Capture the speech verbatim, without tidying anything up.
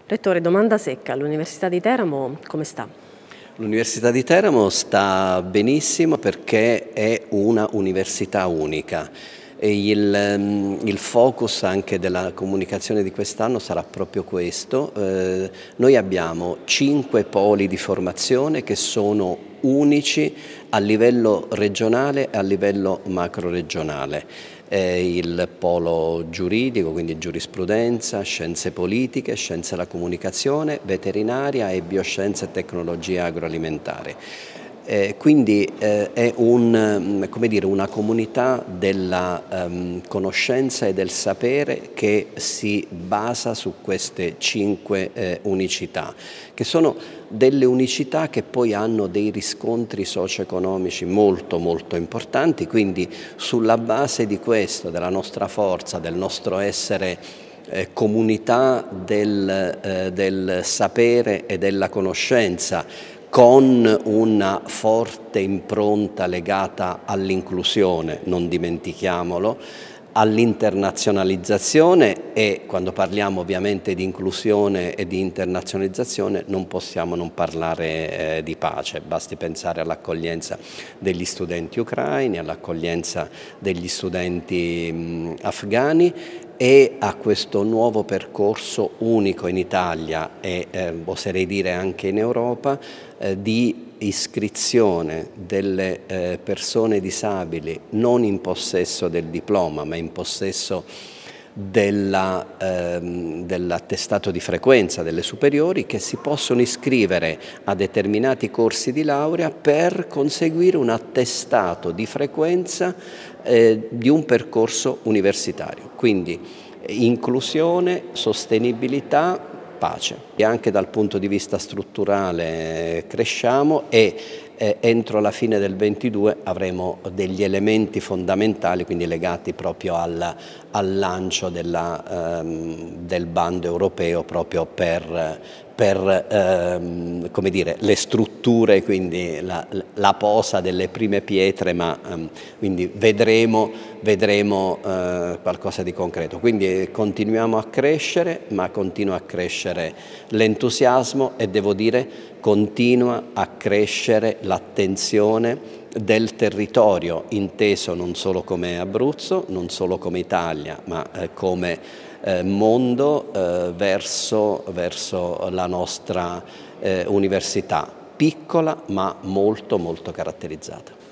Rettore, domanda secca, l'Università di Teramo come sta? L'Università di Teramo sta benissimo perché è una università unica e il, il focus anche della comunicazione di quest'anno sarà proprio questo. Eh, noi abbiamo cinque poli di formazione che sono unici a livello regionale e a livello macroregionale. Eh, il polo giuridico, quindi giurisprudenza, scienze politiche, scienze della comunicazione, veterinaria e bioscienze e tecnologie agroalimentari. Eh, quindi eh, è un, come dire, una comunità della um, conoscenza e del sapere che si basa su queste cinque eh, unicità, che sono delle unicità che poi hanno dei riscontri socio-economici molto molto importanti, quindi sulla base di questo, della nostra forza, del nostro essere eh, comunità del, eh, del sapere e della conoscenza, con una forte impronta legata all'inclusione, non dimentichiamolo, all'internazionalizzazione e quando parliamo ovviamente di inclusione e di internazionalizzazione non possiamo non parlare eh, di pace, basti pensare all'accoglienza degli studenti ucraini, all'accoglienza degli studenti mh, afghani e a questo nuovo percorso unico in Italia e eh, oserei dire anche in Europa eh, di iscrizione delle eh, persone disabili non in possesso del diploma ma in possesso della, ehm, dell'attestato di frequenza delle superiori, che si possono iscrivere a determinati corsi di laurea per conseguire un attestato di frequenza eh, di un percorso universitario. Quindi inclusione, sostenibilità, pace. E anche dal punto di vista strutturale cresciamo e eh, entro la fine del ventidue avremo degli elementi fondamentali, quindi legati proprio al, al lancio della, ehm, del bando europeo proprio per, per ehm, come dire, le strutture, quindi la, la posa delle prime pietre, ma ehm, quindi vedremo, vedremo eh, qualcosa di concreto. Quindi continuiamo a crescere, ma continua a crescere l'entusiasmo e devo dire continua a crescere l'attenzione del territorio, inteso non solo come Abruzzo, non solo come Italia, ma eh, come eh, mondo eh, verso, verso la nostra eh, università, piccola ma molto molto caratterizzata.